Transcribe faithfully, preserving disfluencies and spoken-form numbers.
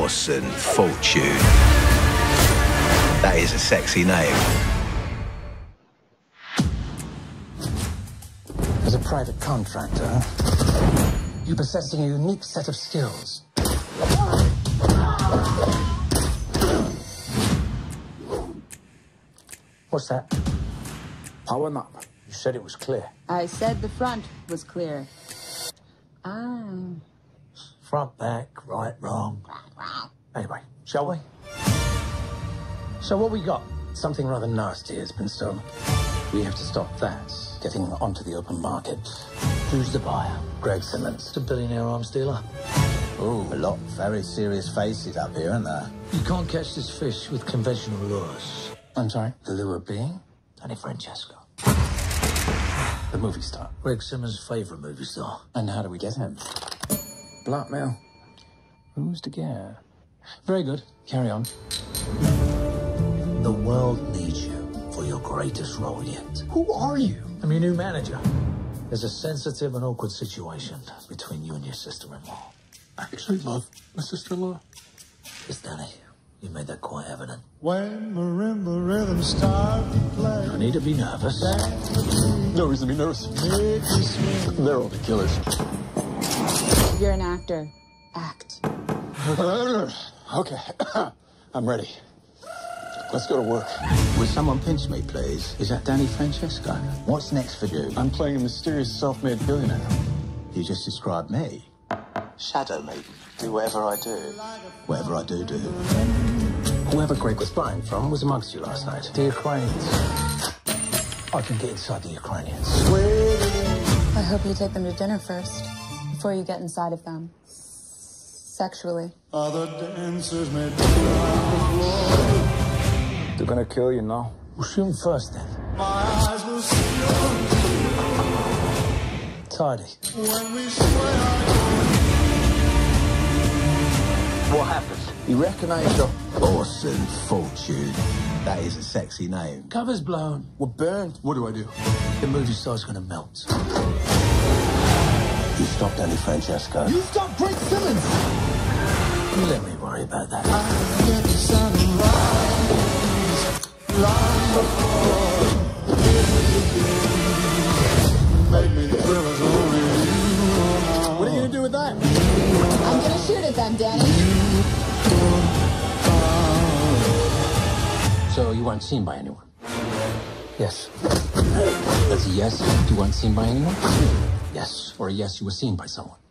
Orson Fortune. That is a sexy name. As a private contractor, you possess a unique set of skills. What's that? Power up. You said it was clear. I said the front was clear. Ah. Front, back, right, wrong. Anyway, shall we? So what we got? Something rather nasty has been stolen. We have to stop that getting onto the open market. Who's the buyer? Greg Simmons, the billionaire arms dealer. Oh, a lot of very serious faces up here, aren't there? You can't catch this fish with conventional lures. I'm sorry? The lure being? Danny Francesco. The movie star. Greg Simmons' favourite movie star. And how do we get him? Blackmail. Who's to care? Very good. Carry on. The world needs you for your greatest role yet. Who are you? I'm your new manager. There's a sensitive and awkward situation between you and your sister-in-law. I actually love my sister-in-law. Yes, Danny. You made that quite evident. When marimba rhythms start to play, No need to be nervous. No reason to be nervous. They're all the killers. You're an actor. Act. Okay, I'm ready. Let's go to work. Would someone pinch me, please? Is that Danny Francesco? What's next for you? I'm playing a mysterious self-made billionaire. You just described me. Shadow me. Do whatever I do. Whatever I do, do. Whoever Greg was buying from was amongst you last night. The Ukrainians. I can get inside the Ukrainians. I hope you take them to dinner first, before you get inside of them. Sexually. other dancers may be on the floor. They're gonna kill you now. We'll shoot them first, then. My eyes will see Tidy. when we swear. What happens? You recognize your... Orson Fortune. That is a sexy name. Cover's blown. We're burned. What do I do? The movie star's gonna melt. You stop Danny Francesco. You stop Greg Simmons! You let me worry about that. I get the sunrise long before make me thrill as only you know. What are you gonna do with that? I'm gonna shoot at them, Danny. So you weren't seen by anyone? Yes. That's a yes. You weren't seen by anyone? Yes. Or a yes, you were seen by someone?